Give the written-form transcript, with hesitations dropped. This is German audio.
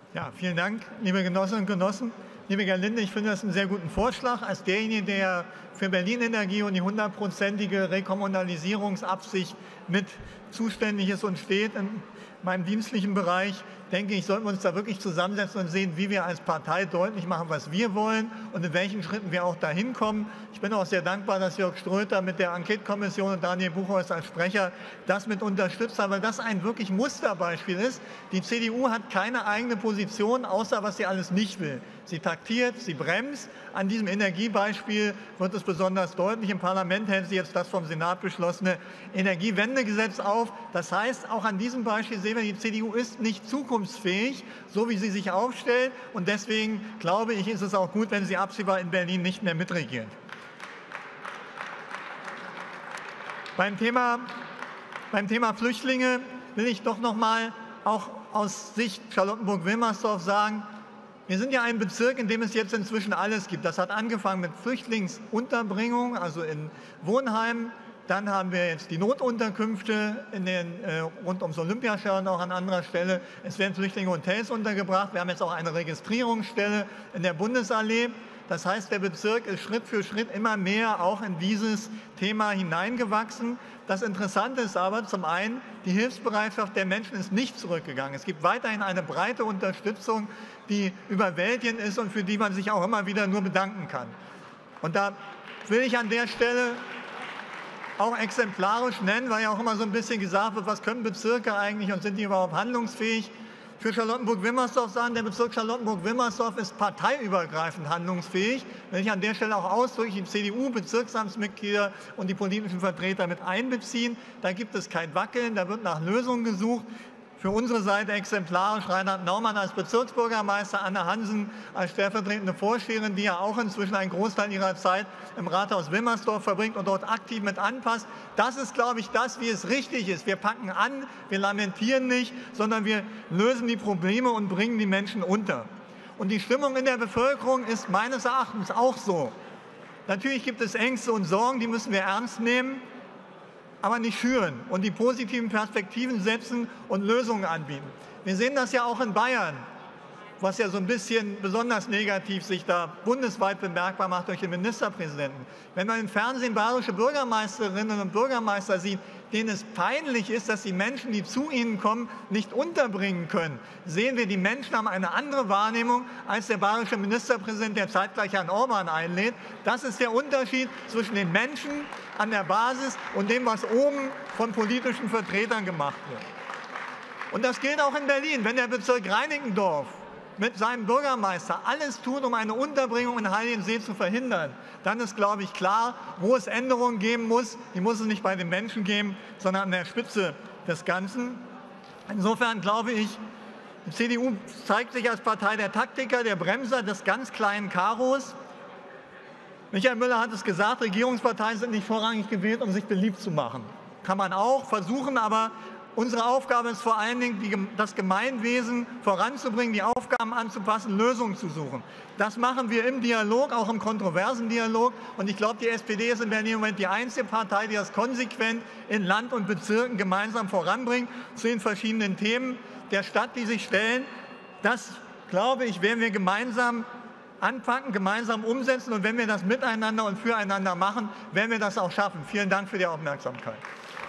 Ja, vielen Dank, liebe Genossinnen und Genossen. Liebe Gerlinde, ich finde das einen sehr guten Vorschlag. Als derjenige, der für Berlin Energie und die 100-prozentige Rekommunalisierungsabsicht mit zuständig ist und steht in meinem dienstlichen Bereich, denke ich, sollten wir uns da wirklich zusammensetzen und sehen, wie wir als Partei deutlich machen, was wir wollen und in welchen Schritten wir auch dahin kommen. Ich bin auch sehr dankbar, dass Jörg Ströter mit der Enquete-Kommission und Daniel Buchholz als Sprecher das mit unterstützt haben, weil das ein wirklich Musterbeispiel ist. Die CDU hat keine eigene Position, außer was sie alles nicht will. Sie taktiert, sie bremst. An diesem Energiebeispiel wird es besonders deutlich. Im Parlament hält sie jetzt das vom Senat beschlossene Energiewendegesetz auf. Das heißt, auch an diesem Beispiel sehen wir, die CDU ist nicht zukunftsfähig, so wie sie sich aufstellt. Und deswegen glaube ich, ist es auch gut, wenn sie absehbar in Berlin nicht mehr mitregiert. Beim Thema Flüchtlinge will ich doch noch mal auch aus Sicht Charlottenburg-Wilmersdorf sagen, wir sind ja ein Bezirk, in dem es jetzt inzwischen alles gibt. Das hat angefangen mit Flüchtlingsunterbringung, also in Wohnheimen. Dann haben wir jetzt die Notunterkünfte rund ums Olympiastadion, auch an anderer Stelle. Es werden Flüchtlinge in Hotels untergebracht. Wir haben jetzt auch eine Registrierungsstelle in der Bundesallee. Das heißt, der Bezirk ist Schritt für Schritt immer mehr auch in dieses Thema hineingewachsen. Das Interessante ist aber zum einen, die Hilfsbereitschaft der Menschen ist nicht zurückgegangen. Es gibt weiterhin eine breite Unterstützung, die überwältigend ist und für die man sich auch immer wieder nur bedanken kann. Und da will ich an der Stelle auch exemplarisch nennen, weil ja auch immer so ein bisschen gesagt wird, was können Bezirke eigentlich und sind die überhaupt handlungsfähig? Für Charlottenburg-Wilmersdorf sagen, der Bezirk Charlottenburg-Wilmersdorf ist parteiübergreifend handlungsfähig. Wenn ich an der Stelle auch ausdrücklich die CDU-Bezirksamtsmitglieder und die politischen Vertreter mit einbeziehen, da gibt es kein Wackeln, da wird nach Lösungen gesucht. Für unsere Seite exemplarisch Reinhard Naumann als Bezirksbürgermeister, Anne Hansen als stellvertretende Vorsteherin, die ja auch inzwischen einen Großteil ihrer Zeit im Rathaus Wilmersdorf verbringt und dort aktiv mit anpasst. Das ist, glaube ich, das, wie es richtig ist. Wir packen an, wir lamentieren nicht, sondern wir lösen die Probleme und bringen die Menschen unter. Und die Stimmung in der Bevölkerung ist meines Erachtens auch so. Natürlich gibt es Ängste und Sorgen, die müssen wir ernst nehmen, aber nicht schüren und die positiven Perspektiven setzen und Lösungen anbieten. Wir sehen das ja auch in Bayern, was ja so ein bisschen besonders negativ sich da bundesweit bemerkbar macht durch den Ministerpräsidenten. Wenn man im Fernsehen bayerische Bürgermeisterinnen und Bürgermeister sieht, denen es peinlich ist, dass die Menschen, die zu ihnen kommen, nicht unterbringen können, sehen wir, die Menschen haben eine andere Wahrnehmung als der bayerische Ministerpräsident, der zeitgleich Herrn Orban einlädt. Das ist der Unterschied zwischen den Menschen an der Basis und dem, was oben von politischen Vertretern gemacht wird. Und das gilt auch in Berlin. Wenn der Bezirk Reinickendorf mit seinem Bürgermeister alles tut, um eine Unterbringung in Heiligensee zu verhindern, dann ist, glaube ich, klar, wo es Änderungen geben muss. Die muss es nicht bei den Menschen geben, sondern an der Spitze des Ganzen. Insofern glaube ich, die CDU zeigt sich als Partei der Taktiker, der Bremser des ganz kleinen Karos. Michael Müller hat es gesagt, Regierungsparteien sind nicht vorrangig gewählt, um sich beliebt zu machen. Kann man auch versuchen, aber unsere Aufgabe ist vor allen Dingen, das Gemeinwesen voranzubringen, die Aufgaben anzupassen, Lösungen zu suchen. Das machen wir im Dialog, auch im kontroversen Dialog. Und ich glaube, die SPD ist in Berlin im Moment die einzige Partei, die das konsequent in Land und Bezirken gemeinsam voranbringt zu den verschiedenen Themen der Stadt, die sich stellen. Das, glaube ich, werden wir gemeinsam anpacken, gemeinsam umsetzen. Und wenn wir das miteinander und füreinander machen, werden wir das auch schaffen. Vielen Dank für die Aufmerksamkeit.